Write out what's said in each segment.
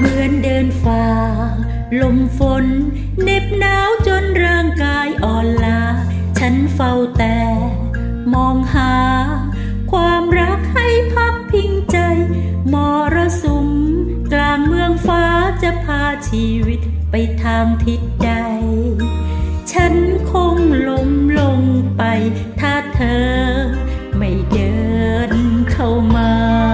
เหมือนเดินฝ่าลมฝนเหน็บหนาวจนร่างกายอ่อนล้าฉันเฝ้าแต่มองหาความรักให้พักพิงใจมรสุมกลางเมืองฟ้าจะพาชีวิตไปทางทิศใดฉันคงล้มลงไปถ้าเธอไม่เดินเข้ามา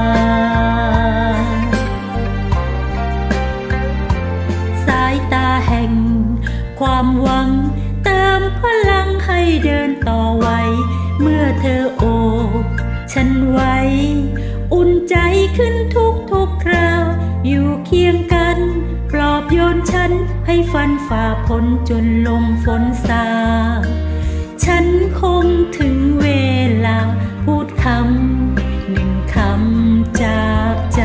สายตาแห่งความหวังเติมพลังให้เดินต่อไว้เมื่อเธอโอบฉันไว้อุ่นใจขึ้นทุกคราวอยู่เคียงกันปลอบโยนฉันให้ฟันฝ่าพ้นจนลมฝนซาฉันคงถึงเวลาพูดคำหนึ่งคำจากใจ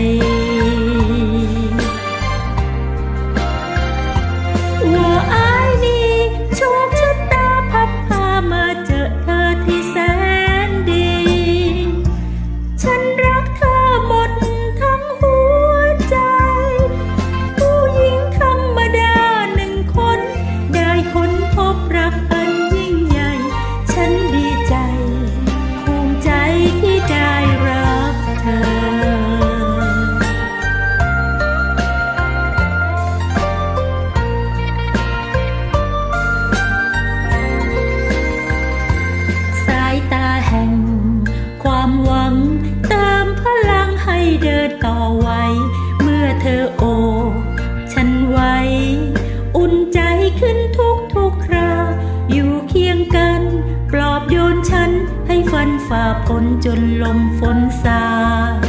ว่าอ้ายนี้โชคชะตาพัดพามาเจอเธอที่แสนดีฉันรักเธอหมดทั้งหัวใจผู้หญิงธรรมดาหนึ่งคนได้ค้นพบรักอันยิ่งใหญ่ฉันดีใจภูมิใจที่ได้รักเธอสายตาแห่งความหวังเติมพลังให้เดินต่อไว้เมื่อเธอโอบฉันไว้อุ่นใจขึ้นทุกคราอยู่เคียงกันปลอบโยนฉันให้ฟันฝ่าพ้นจนลมฝนซา